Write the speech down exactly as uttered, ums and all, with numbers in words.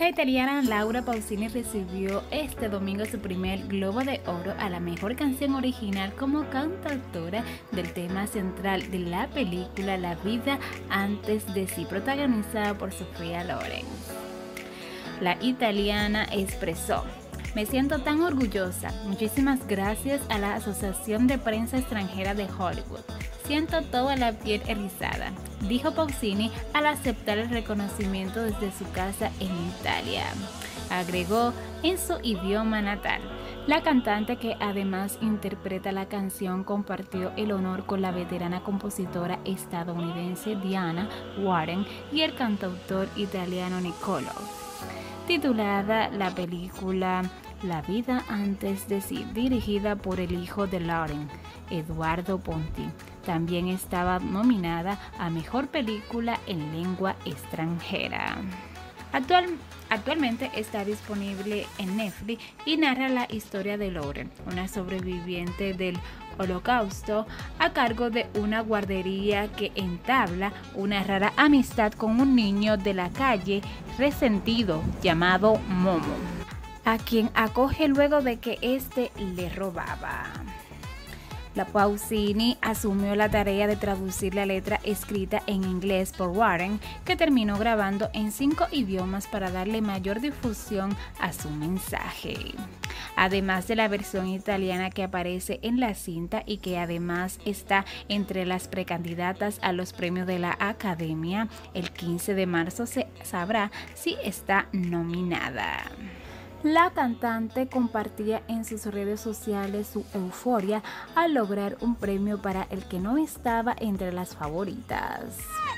La italiana Laura Pausini recibió este domingo su primer Globo de Oro a la mejor canción original como cantautora del tema central de la película La vida antes de sí, protagonizada por Sophia Loren. La italiana expresó: "Me siento tan orgullosa. Muchísimas gracias a la Asociación de Prensa Extranjera de Hollywood. Siento toda la piel erizada", dijo Pausini al aceptar el reconocimiento desde su casa en Italia. Agregó en su idioma natal. La cantante, que además interpreta la canción, compartió el honor con la veterana compositora estadounidense Diana Warren y el cantautor italiano Nicolò. Titulada la película La vida antes de sí, dirigida por el hijo de Lauren, Eduardo Ponti. También estaba nominada a Mejor Película en Lengua Extranjera. Actual, actualmente está disponible en Netflix y narra la historia de Lauren, una sobreviviente del Holocausto, a cargo de una guardería que entabla una rara amistad con un niño de la calle resentido llamado Momo, a quien acoge luego de que éste le robaba. La Pausini asumió la tarea de traducir la letra escrita en inglés por Warren, que terminó grabando en cinco idiomas para darle mayor difusión a su mensaje. Además de la versión italiana que aparece en la cinta y que además está entre las precandidatas a los premios de la Academia, el quince de marzo se sabrá si está nominada. La cantante compartía en sus redes sociales su euforia al lograr un premio para el que no estaba entre las favoritas.